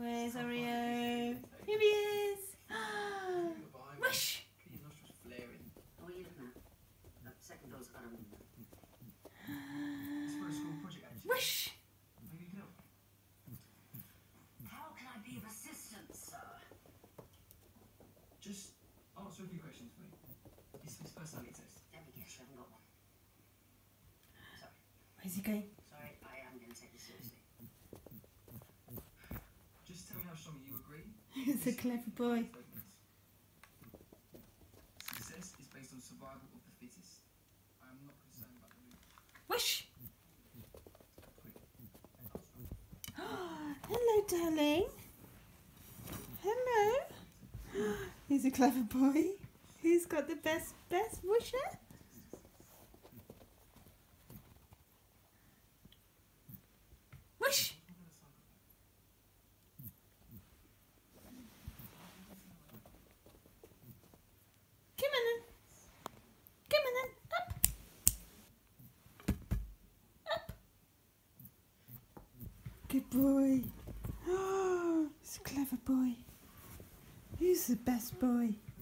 Where's Oreo? Here he is. Whoosh! Your nostrils flaring. What are you looking at? Second door's got him. It's for a school project, actually. Whoosh! Maybe you can help. How can I be of assistance, sir? Just answer a few questions for me. It's his personality test. Let me guess, you haven't got one. Sorry. Where's he going? Sorry, I am going to take this seriously. Just tell me how strongly you agree. He's a clever boy. Success is based on survival of the fittest. I am not concerned about the mood. Whoosh! Hello, darling. Hello. He's a clever boy. Who's got the best whoosher? Whoosh! Come on then. Come on then. Up. Up. Good boy. Oh, he's a clever boy. Who's the best boy?